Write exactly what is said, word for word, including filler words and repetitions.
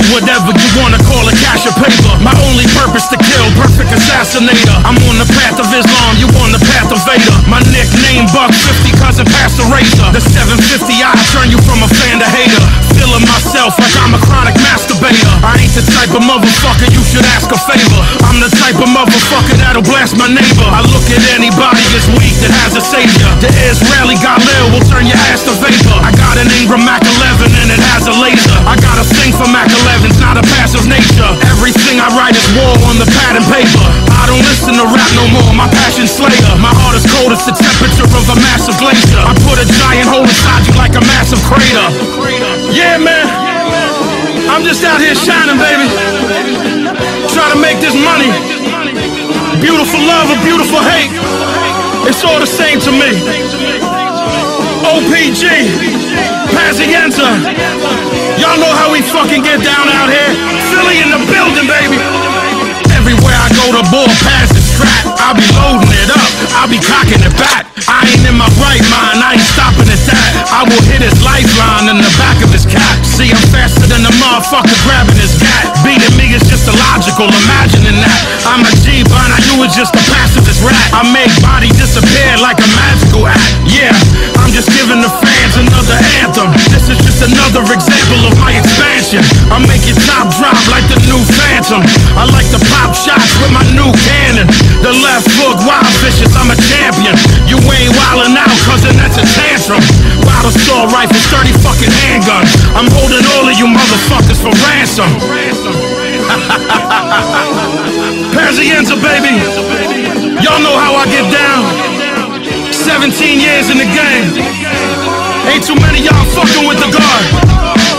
whatever you wanna call a cash or paper. My only purpose to kill, perfect assassinator. I'm on the path of Islam, you on the path of Vader. My nickname Buck fifty, cousin past the razor. The seven fifty, I turn you from a fan to hater. Feeling myself like I'm a chronic masturbator. I ain't the type of motherfucker you should ask a favor. I'm the type of motherfucker that'll blast my neighbor. I look at anybody as weak that has a savior. The Israeli Galil will turn your ass to vapor. I got an Ingram Mac eleven and it has a laser. I got a thing for Mac elevens, not a passive nature. Everything I write is war on the pad and paper. I don't listen to rap no more, my passion slayer. My heart is cold, it's the temperature of a massive glacier. I put a giant hole inside you like a massive crater. Yeah, man, I'm just out here shining, baby. Trying to make this money. Beautiful love or beautiful hate, it's all the same to me. O P G, Pazienza, y'all know how we fucking get down out here. Philly in the building, baby. Everywhere I go, the bull pass is strapped. I'll be loading it up, I'll be cocking it back. I ain't in my right mind, I ain't stopping at that. I will hit his lifeline in the back of his cap. See, I'm faster than the motherfucker grabbing his gat. Beating me is just illogical, imagining that. I'm a G, but now you was just a pacifist rat. I make body disappear like a magical act. Yeah, I'm just giving the fans another anthem. This is just another example of my expansion. I make your top drop like the new Phantom. I like to pop shots with my new cannon. The left hook, wild vicious, I'm a champion. You ain't wildin' out, cousin, that's a tantrum. Wild assault rifles, thirty fucking handguns. I'm holding all of you motherfuckers for ransom. Pazienza, baby. Y'all know how I get down. seventeen years in the game. Ain't too many y'all fucking with the guard.